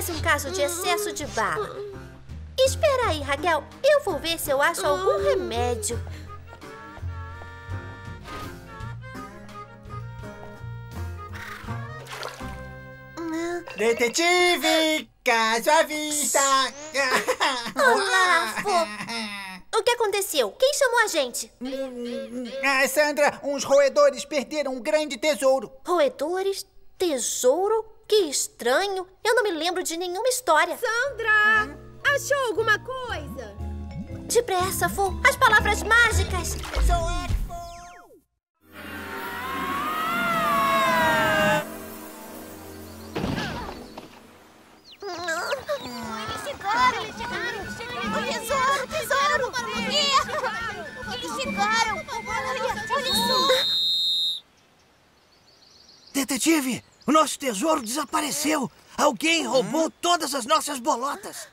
Parece um caso de excesso de bala. Espera aí, Raquel. Eu vou ver se eu acho algum remédio. Detetive! Caso à vista! Olá, Fô! O que aconteceu? Quem chamou a gente? Sandra, uns roedores perderam um grande tesouro. Roedores? Tesouro? Que estranho. Eu não me lembro de nenhuma história. Sandra! Achou alguma coisa? Depressa, Fô! As palavras mágicas! Sou Expo! O tesouro! Eles chegaram! Olha só! Detetive, o nosso tesouro desapareceu. Alguém roubou todas as nossas bolotas.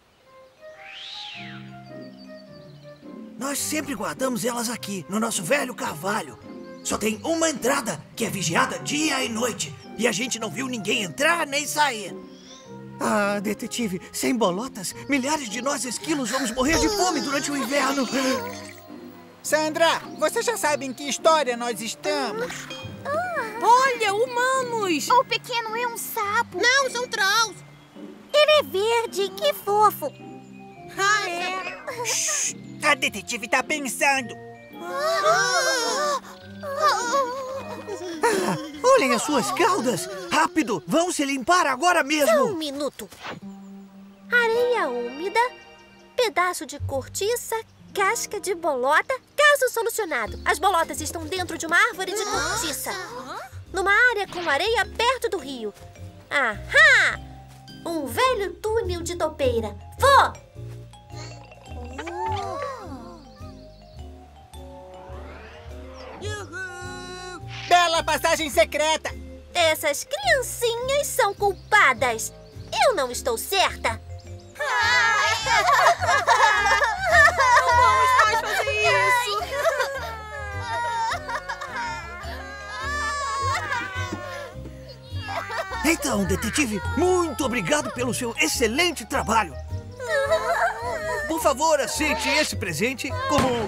Nós sempre guardamos elas aqui, no nosso velho carvalho. Só tem uma entrada, que é vigiada dia e noite. E a gente não viu ninguém entrar nem sair. Ah, detetive, sem bolotas, milhares de nós esquilos vamos morrer de fome durante o inverno. Sandra, você já sabe em que história nós estamos? Olha, humanos! O pequeno é um sapo. Não, são trolls. Ele é verde, que fofo. Ah, é? A detetive tá pensando. Olhem as suas caudas! Rápido, vão se limpar agora Só um mesmo! minuto. Areia úmida, pedaço de cortiça, casca de bolota. Caso solucionado. As bolotas estão dentro de uma árvore de cortiça. Numa área com areia perto do rio. Ahá! Um velho túnel de topeira. Fô! Bela passagem secreta! Essas criancinhas são culpadas. Eu não estou certa. Não vamos mais fazer isso! Então, detetive, muito obrigado pelo seu excelente trabalho. Por favor, aceite esse presente como...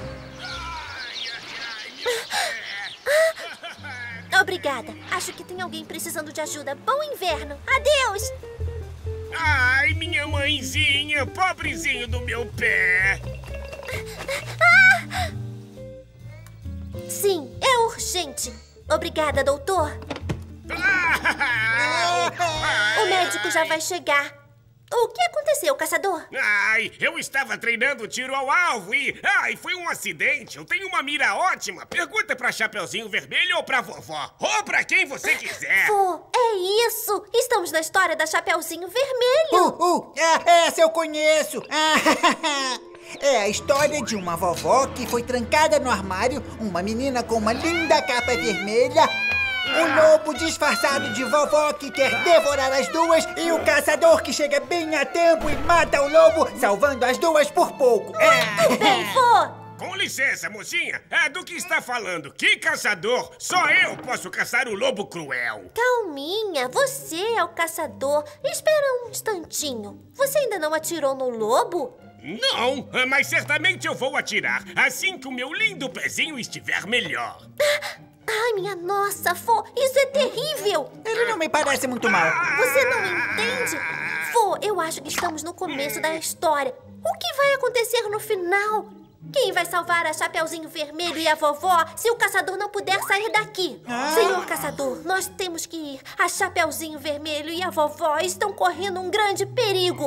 Obrigada. Acho que tem alguém precisando de ajuda. Bom inverno. Adeus. Ai, minha mãezinha, pobrezinho do meu pé. Sim, é urgente. Obrigada, doutor. O médico já vai chegar. O que aconteceu, caçador? Ai, eu estava treinando tiro ao alvo e... Ai, foi um acidente. Eu tenho uma mira ótima. Pergunta pra Chapeuzinho Vermelho ou pra vovó. Ou pra quem você quiser. Pô, é isso. Estamos na história da Chapeuzinho Vermelho. Essa eu conheço! É a história de uma vovó que foi trancada no armário, uma menina com uma linda capa vermelha, um lobo disfarçado de vovó que quer devorar as duas e o caçador que chega bem a tempo e mata o lobo, salvando as duas por pouco. Bem, Fô. Com licença, mocinha. Do que está falando? Que caçador? Só eu posso caçar o lobo cruel. Calminha, você é o caçador. Espera um instantinho. Você ainda não atirou no lobo? Não, mas certamente eu vou atirar assim que o meu lindo pezinho estiver melhor. Ai, minha nossa, Fô, isso é terrível! Ele não me parece muito mal. Você não entende? Fô, eu acho que estamos no começo da história. O que vai acontecer no final? Quem vai salvar a Chapeuzinho Vermelho e a vovó se o caçador não puder sair daqui? Senhor caçador, nós temos que ir. A Chapeuzinho Vermelho e a vovó estão correndo um grande perigo.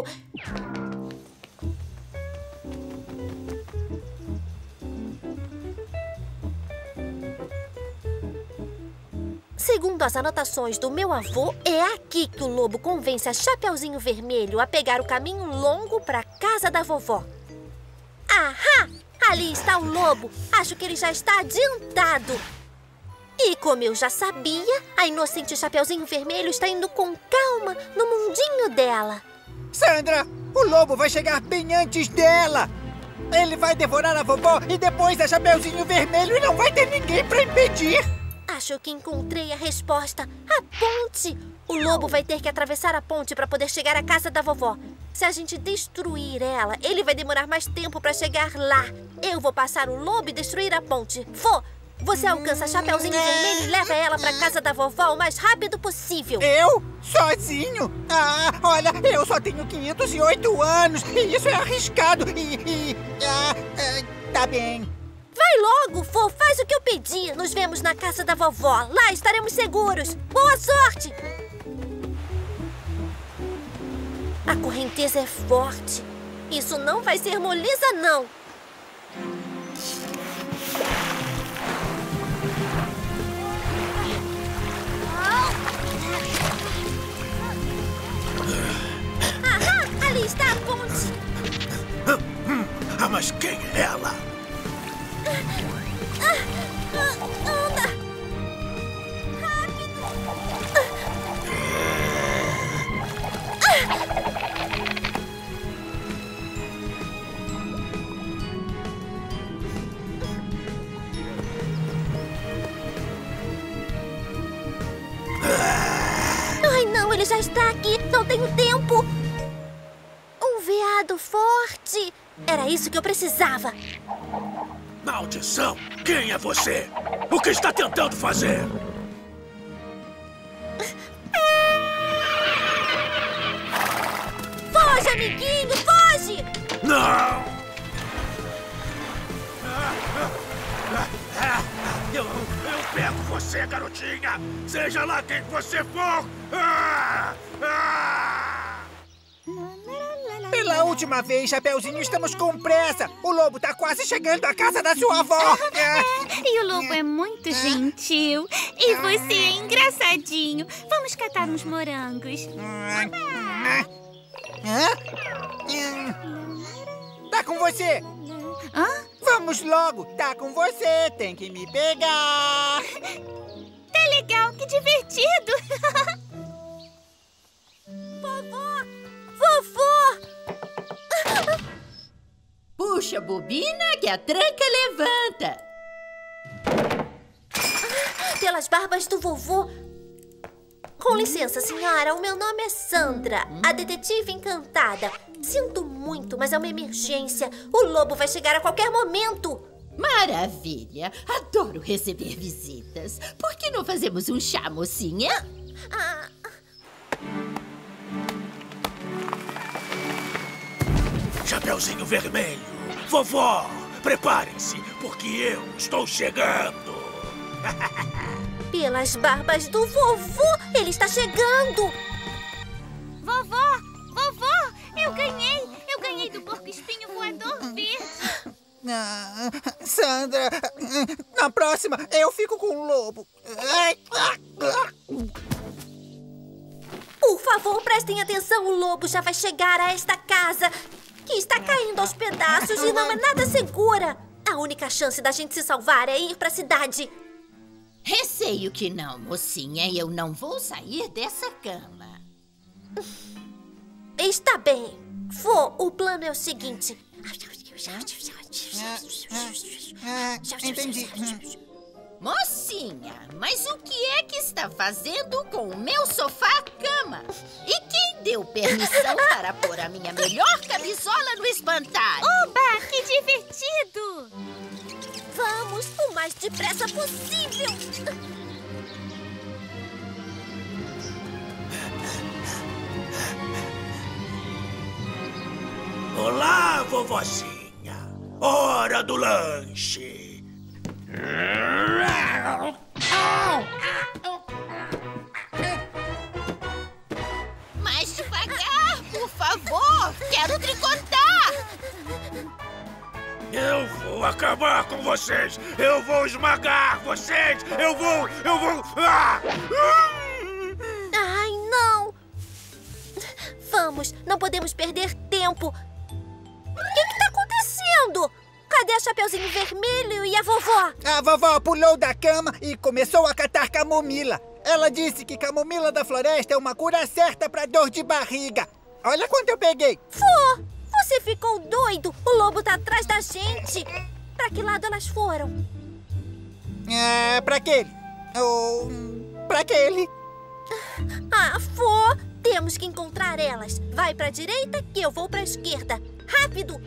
Segundo as anotações do meu avô, é aqui que o lobo convence a Chapeuzinho Vermelho a pegar o caminho longo para a casa da vovó. Ahá! Ali está o lobo. Acho que ele já está adiantado. E como eu já sabia, a inocente Chapeuzinho Vermelho está indo com calma no mundinho dela. Sandra, o lobo vai chegar bem antes dela. Ele vai devorar a vovó e depois a Chapeuzinho Vermelho e não vai ter ninguém para impedir. Acho que encontrei a resposta. A ponte! O lobo vai ter que atravessar a ponte para poder chegar à casa da vovó. Se a gente destruir ela, ele vai demorar mais tempo para chegar lá. Eu vou passar o lobo e destruir a ponte. Vô, você alcança a Chapeuzinho Vermelho e leva ela para casa da vovó o mais rápido possível. Eu? Sozinho? Ah, olha, eu só tenho 508 anos e isso é arriscado tá bem. Vai logo, vô, faz o que eu pedi. Nos vemos na casa da vovó. Lá estaremos seguros. Boa sorte! A correnteza é forte. Isso não vai ser moleza, não. Ahá, ali está a ponte. Mas quem é ela? Anda! Rápido! Ai, não, ele já está aqui. Não tenho tempo. Um veado forte. Era isso que eu precisava. Maldição! Quem é você? O que está tentando fazer? Foge, amiguinho, foge! Não! Eu pego você, garotinha! Seja lá quem você for! Pela última vez, Chapeuzinho, estamos com pressa. O lobo tá quase chegando à casa da sua avó. E o lobo é muito gentil. E você é engraçadinho. Vamos catar uns morangos. Tá com você. Hã? Vamos logo, tá com você. Tem que me pegar. Tá legal, que divertido. Vovó! Vovó! Puxa a bobina que a tranca levanta. Pelas barbas do vovô. Com licença, senhora. O meu nome é Sandra, a detetive encantada. Sinto muito, mas é uma emergência. O lobo vai chegar a qualquer momento. Maravilha! Adoro receber visitas. Por que não fazemos um chá, mocinha? Chapeuzinho Vermelho! Vovó, preparem-se, porque eu estou chegando! Pelas barbas do vovô, ele está chegando. Vovó, vovó, eu ganhei. Eu ganhei do porco-espinho voador verde. Sandra, na próxima eu fico com o lobo. Por favor, prestem atenção. O lobo já vai chegar a esta casa, que está caindo aos pedaços e não é nada segura. A única chance da gente se salvar é ir para a cidade. Receio que não, mocinha. Eu não vou sair dessa cama. Está bem. Vô, o plano é o seguinte. Entendi. Mocinha, mas o que é que está fazendo com o meu sofá-cama? E quem deu permissão para pôr a minha melhor camisola no espantalho? Oba, que divertido! Vamos, o mais depressa possível. Olá, vovozinha! Hora do lanche! Mais devagar, por favor! Quero tricotar! Eu vou acabar com vocês! Eu vou esmagar vocês! Eu vou... Ah! Ai, não. Vamos, não podemos perder tempo. O que está acontecendo? Cadê a Chapeuzinho Vermelho e a vovó? A vovó pulou da cama e começou a catar camomila. Ela disse que camomila da floresta é uma cura certa para dor de barriga. Olha quanto eu peguei. Vô, você ficou doido? O lobo tá atrás da gente. Pra que lado elas foram? Pra aquele. Ou pra aquele. Ah, Vô, temos que encontrar elas. Vai pra direita que eu vou pra esquerda. Rápido!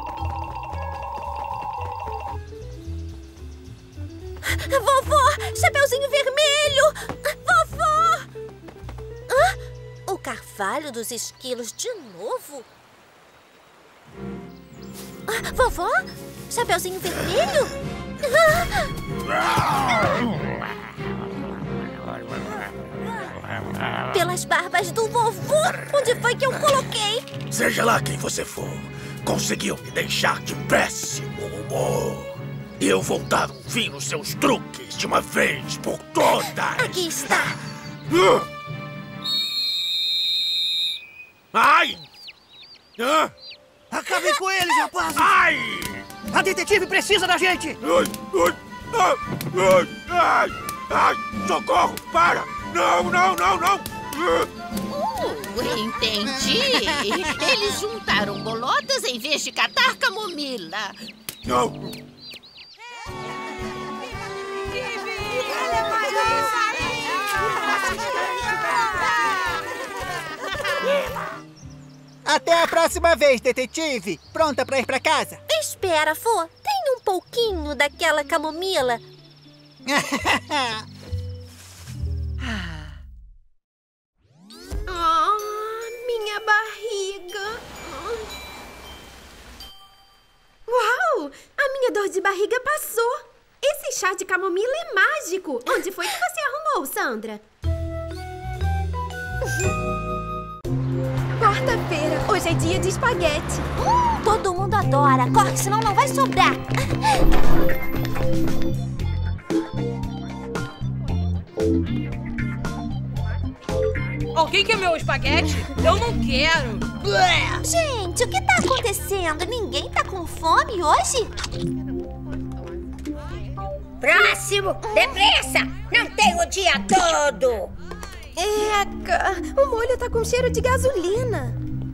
Vovó! Chapeuzinho Vermelho! Vovó! Hã? O Carvalho dos Esquilos de novo? Vovó? Chapeuzinho Vermelho? Pelas barbas do vovô! Onde foi que eu coloquei? Seja lá quem você for, conseguiu me deixar de péssimo humor. E eu vou dar um fim nos seus truques de uma vez por todas. Aqui está. Ai! Acabem com eles, rapazes! Ai! A detetive precisa da gente! Ai! Socorro! Para! Não! Entendi. Eles juntaram bolotas em vez de catar camomila. Não! Até a próxima vez, detetive. Pronta pra ir pra casa? Espera, Vô. Tem um pouquinho daquela camomila. Minha barriga. Uau! A minha dor de barriga passou. Esse chá de camomila é mágico. Onde foi que você arrumou, Sandra? Quarta-feira. Hoje é dia de espaguete. Todo mundo adora. Corre, senão não vai sobrar. Alguém quer meu espaguete? Eu não quero. Gente, o que tá acontecendo? Ninguém tá com fome hoje? Próximo! Depressa! Não tem o dia todo! Eca! O molho tá com cheiro de gasolina.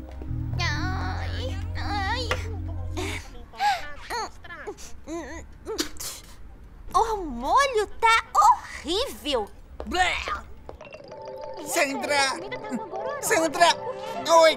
O molho tá horrível. Sandra! Oi!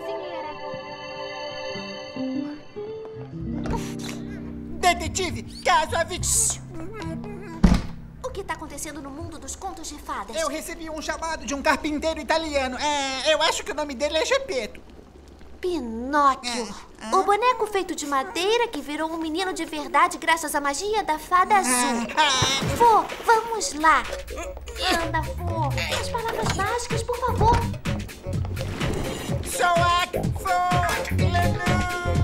Detetive, caso avise. O que tá acontecendo no mundo dos contos de fadas? Eu recebi um chamado de um carpinteiro italiano. Eu acho que o nome dele é Gepeto. Pinóquio. O boneco feito de madeira que virou um menino de verdade graças à magia da fada azul. Vô, vamos lá. Anda, Vô. As palavras mágicas, por favor. Soak, Fo, Lenu.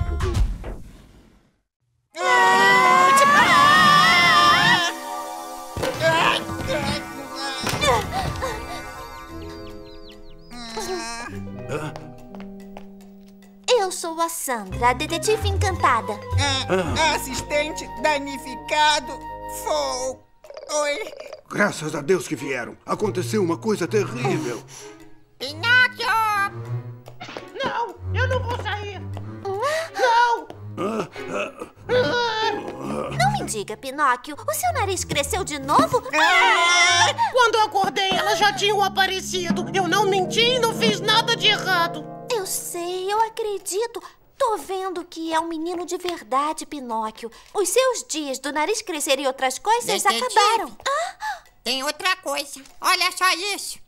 Eu sou a Sandra, a detetive encantada. Assistente danificado. Fo. Oi. Graças a Deus que vieram. Aconteceu uma coisa terrível. Pinóquio! Não, eu não vou sair! Não! Não me diga, Pinóquio, o seu nariz cresceu de novo? Quando eu acordei, elas já tinham aparecido. Eu não menti e não fiz nada de errado. Eu sei, eu acredito. Tô vendo que é um menino de verdade, Pinóquio. Os seus dias do nariz crescer e outras coisas acabaram. Tem outra coisa. Olha só isso.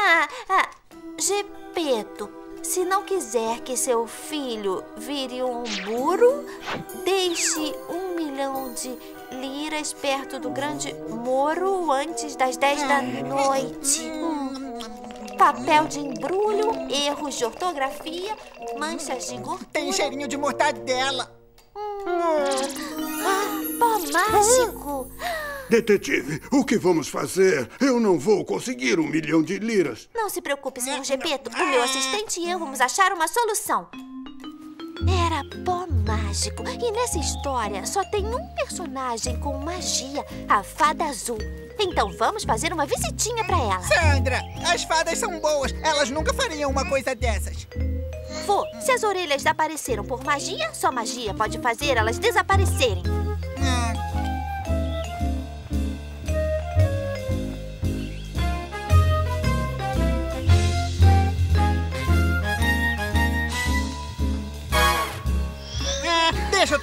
Gepeto, se não quiser que seu filho vire um burro, deixe 1 milhão de liras perto do grande Moro antes das 10 da noite. Papel de embrulho, erros de ortografia, manchas de gordura. Tem cheirinho de mortadela. Pó mágico. Detetive, o que vamos fazer? Eu não vou conseguir 1 milhão de liras. Não se preocupe, senhor Gepeto. O meu assistente e eu vamos achar uma solução. Era pó mágico. E nessa história só tem um personagem com magia, a Fada Azul. Então vamos fazer uma visitinha pra ela. Sandra, as fadas são boas. Elas nunca fariam uma coisa dessas. Vô, se as orelhas desapareceram por magia, só magia pode fazer elas desaparecerem.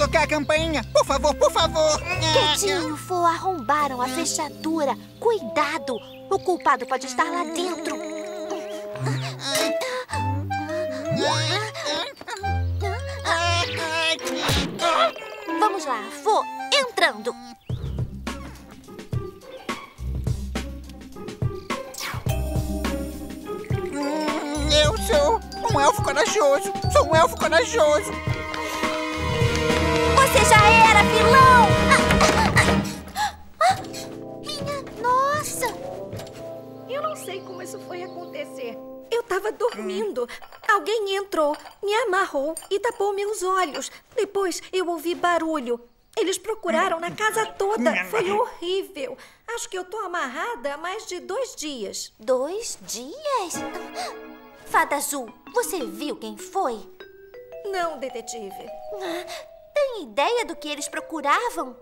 tocar a campainha. Por favor, por favor. Quietinho, Vô, arrombaram a fechadura. Cuidado, o culpado pode estar lá dentro. Vamos lá, Vô, entrando. Eu sou um elfo corajoso. Sou um elfo corajoso. Você já era, vilão! Minha nossa! Eu não sei como isso foi acontecer. Eu tava dormindo. Alguém entrou, me amarrou e tapou meus olhos. Depois eu ouvi barulho. Eles procuraram na casa toda. Foi horrível. Acho que eu tô amarrada há mais de 2 dias. 2 dias? Fada Azul, você viu quem foi? Não, detetive. Tem ideia do que eles procuravam?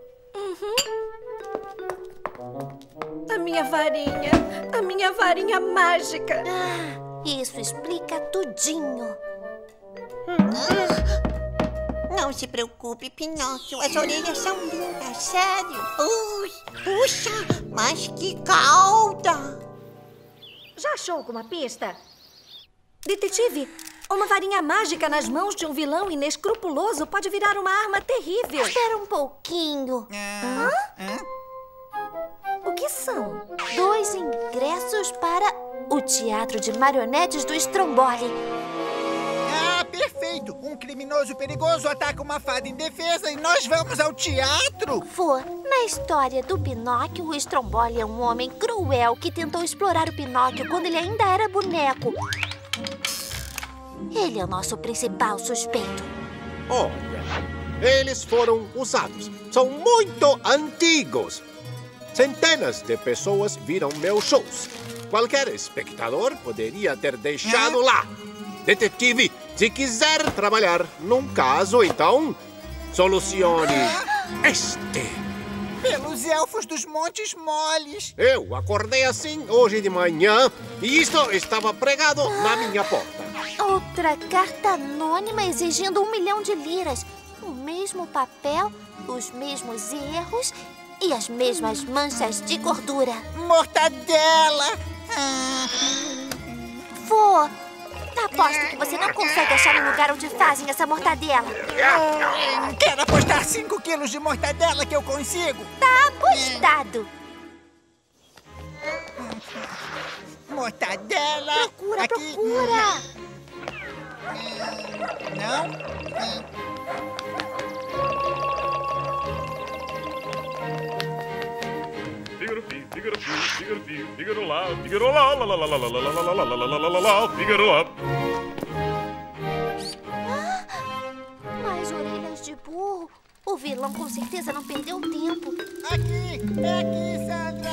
A minha varinha mágica. Isso explica tudinho. Não se preocupe, Pinóquio. As orelhas são lindas, sério. Ui, puxa, mas que cauda! Já achou alguma pista? Detetive, uma varinha mágica nas mãos de um vilão inescrupuloso pode virar uma arma terrível. Espera um pouquinho. O que são? 2 ingressos para o Teatro de Marionetes do Stromboli. Perfeito. Um criminoso perigoso ataca uma fada indefesa e nós vamos ao teatro. Vô, na história do Pinóquio, o Stromboli é um homem cruel que tentou explorar o Pinóquio quando ele ainda era boneco. Ele é o nosso principal suspeito. Olha, eles foram usados. São muito antigos. Centenas de pessoas viram meus shows. Qualquer espectador poderia ter deixado lá. Detetive, se quiser trabalhar num caso, então solucione este. Pelos elfos dos Montes Moles. Eu acordei assim hoje de manhã e isto estava pregado na minha porta. Outra carta anônima exigindo 1 milhão de liras. O mesmo papel, os mesmos erros e as mesmas manchas de gordura. Mortadela! Vô, aposto que você não consegue achar um lugar onde fazem essa mortadela. Quero apostar 5 quilos de mortadela que eu consigo. Tá apostado. Mortadela. Procura, procura. Não? Figaro lá, Figaro lá, lá, lá, lá, lá, lá, lá, lá, lá, lá, lá, lá, lá, Figaro lá. Mais orelhas de burro. O vilão com certeza não perdeu tempo. Aqui, Sandra.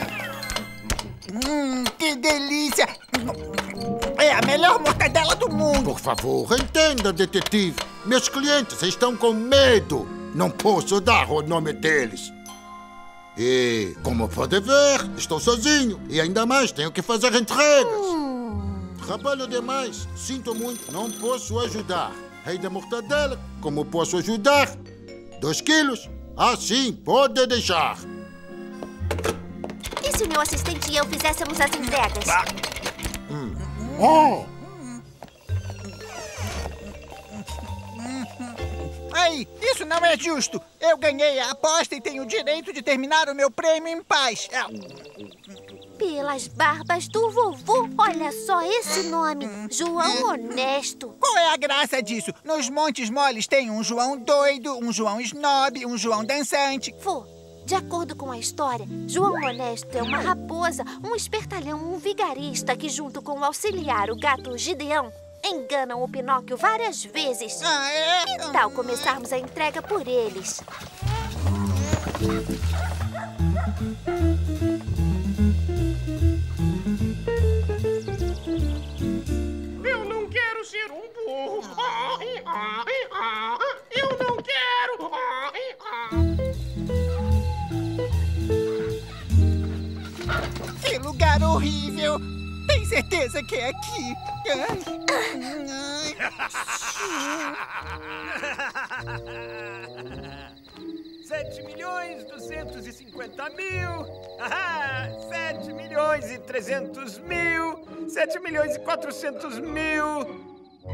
Que delícia. É a melhor mortadela do mundo. Por favor, entenda, detetive. Meus clientes estão com medo. Não posso dar o nome deles. E, como pode ver, estou sozinho. E ainda mais, tenho que fazer entregas. Trabalho demais. Sinto muito, não posso ajudar. Rei da mortadela, como posso ajudar? 2 quilos? Ah, sim, pode deixar. E se o meu assistente e eu fizéssemos as entregas? Ei, isso não é justo. Eu ganhei a aposta e tenho o direito de terminar o meu prêmio em paz. Pelas barbas do vovô, olha só esse nome, João Honesto. Qual é a graça disso? Nos Montes Moles tem um João doido, um João snob, um João dançante. Vô, de acordo com a história, João Honesto é uma raposa, um espertalhão, um vigarista que, junto com o auxiliar, o gato Gideão, enganam o Pinóquio várias vezes. Que tal começarmos a entrega por eles? Eu não quero ser um burro. Eu não quero. Que lugar horrível. Tem certeza que é aqui? 7.250.000. 7.300.000. 7.400.000.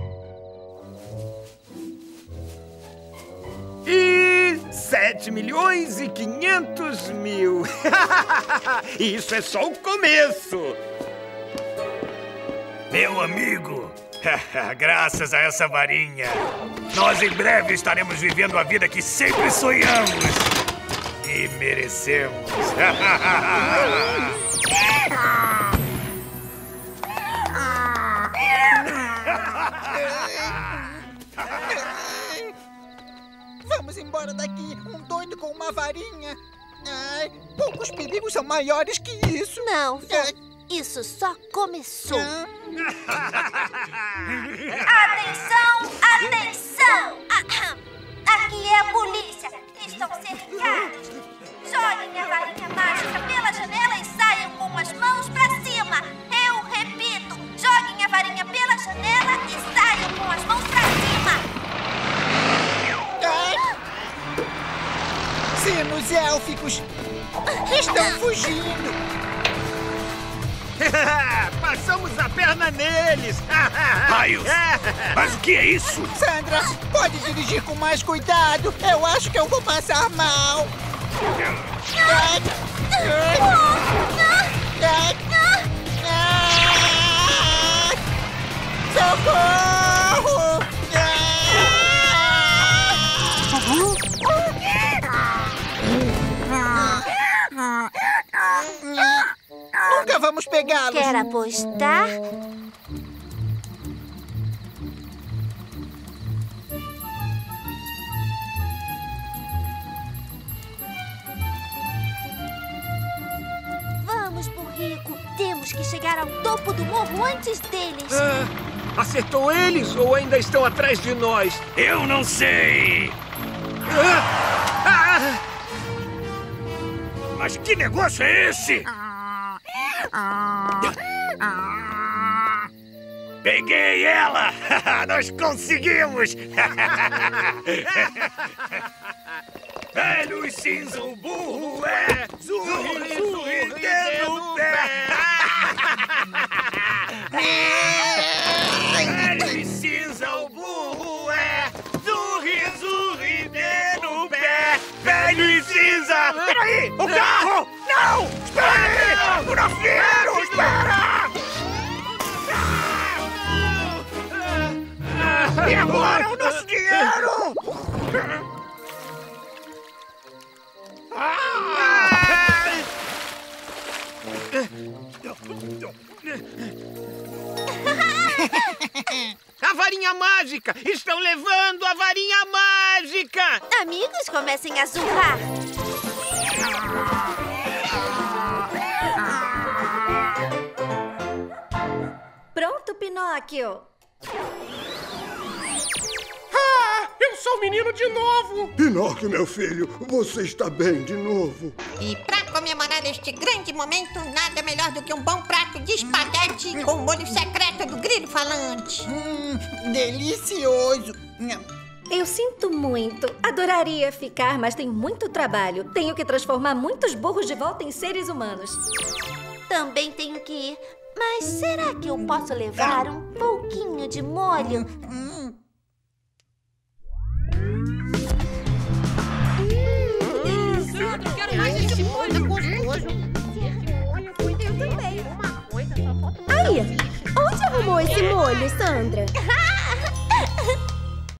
E 7.500.000. E isso é só o começo. Meu amigo, graças a essa varinha, nós em breve estaremos vivendo a vida que sempre sonhamos e merecemos. Vamos embora daqui, um doido com uma varinha. Ai, poucos perigos são maiores que isso. Não, vô, isso só começou. Atenção, atenção! Aqui é a polícia. Estão cercados. Joguem a varinha mágica pela janela e saiam com as mãos pra cima. Eu repito, joguem a varinha pela janela e saiam com as mãos pra cima. Sinos élficos estão fugindo. Passamos a perna neles. Raios! Mas o que é isso? Sandra, pode dirigir com mais cuidado. Eu acho que eu vou passar mal. Socorro! Nunca vamos pegá-los. Quer apostar? Vamos, burrico. Temos que chegar ao topo do morro antes deles. Acertou eles ou ainda estão atrás de nós? Eu não sei. Mas que negócio é esse? Peguei ela! Nós conseguimos! Velho e cinza, o burro é zurri, zurri, no pé! Velho e cinza, o burro é zurri, zurri, no pé! Velho e cinza! Peraí! O carro! Não! Espera aí! O navio! Espera! E agora o nosso dinheiro! A varinha mágica! Estão levando a varinha mágica! Amigos, comecem a zurrar. Pronto, Pinóquio. Eu sou o menino de novo! Pinóquio, meu filho, você está bem de novo. E pra comemorar este grande momento, nada melhor do que um bom prato de espaguete com o molho secreto do grilo falante. Delicioso! Eu sinto muito. Adoraria ficar, mas tem muito trabalho. Tenho que transformar muitos burros de volta em seres humanos. Também tenho que ir. Mas será que eu posso levar um pouquinho de molho? Eu quero mais esse molho gostoso. Eu também. Ai, onde arrumou esse molho, Sandra?